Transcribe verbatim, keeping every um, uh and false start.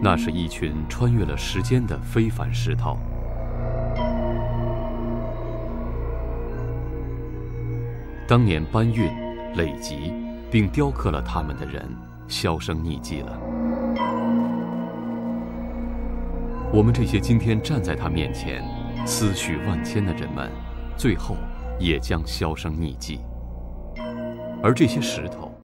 那是一群穿越了时间的非凡石头。当年搬运、累积并雕刻了它们的人销声匿迹了。我们这些今天站在他面前思绪万千的人们，最后也将销声匿迹。而这些石头